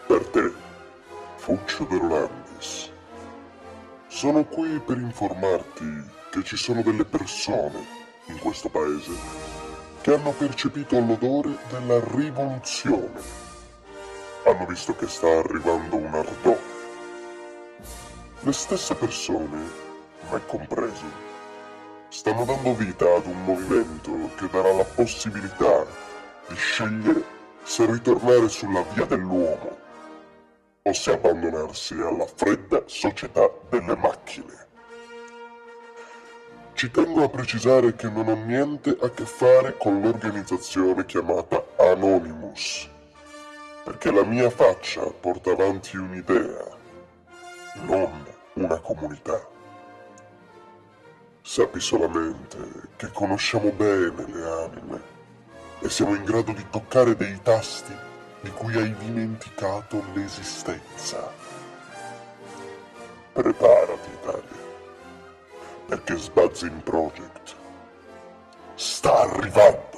Per te, Fuccio De Rolandis. Sono qui per informarti che ci sono delle persone in questo paese che hanno percepito l'odore della rivoluzione. Hanno visto che sta arrivando un ardò. Le stesse persone, me compresi, stanno dando vita ad un movimento che darà la possibilità di scegliere se ritornare sulla via dell'uomo o se abbandonarsi alla fredda società delle macchine. Ci tengo a precisare che non ho niente a che fare con l'organizzazione chiamata Anonymous, perché la mia faccia porta avanti un'idea, non una comunità. Sappi solamente che conosciamo bene le anime e siamo in grado di toccare dei tasti di cui hai dimenticato l'esistenza. Preparati, Italia, perché Sbuzzing Project sta arrivando.